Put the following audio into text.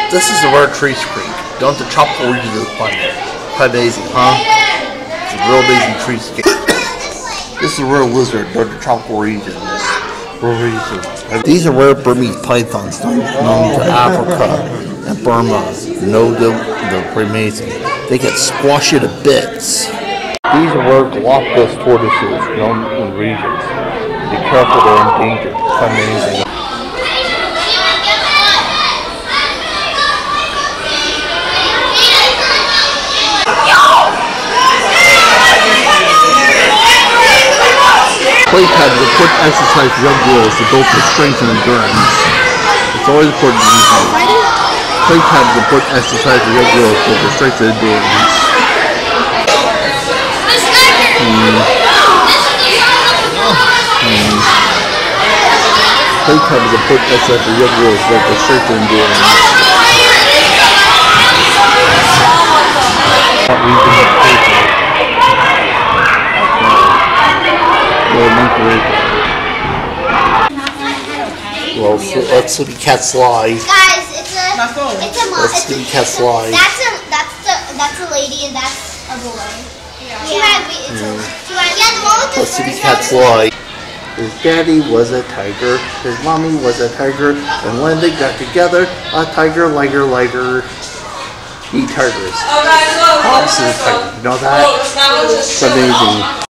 This is a rare tree screen. Don't the tropical regions of the planet. Quite amazing, huh? It's a real amazing tree screen. This is a rare lizard during the tropical regions. These are rare Burmese pythons known to Africa and Burma. They're pretty amazing. They get squashed to bits. These are rare Galapagos tortoises known in regions. Be careful, they're endangered. Quite amazing. Play pads are important exercise for young girls to build their strength and endurance. It's always important to use them. Play pads are important exercise for young girls to build their strength and endurance. Play pads are important exercise for young girls to build their strength and endurance. Well, so let's see Cat's Lie. Guys, it's a Let's see Cat's Lie. That's a lady and that's a boy. Yeah. Let's see Cat's Lie. His daddy was a tiger, his mommy was a tiger, and when they got together, a tiger, liger, eat tigers. Pops is a tiger, you know that? It's amazing.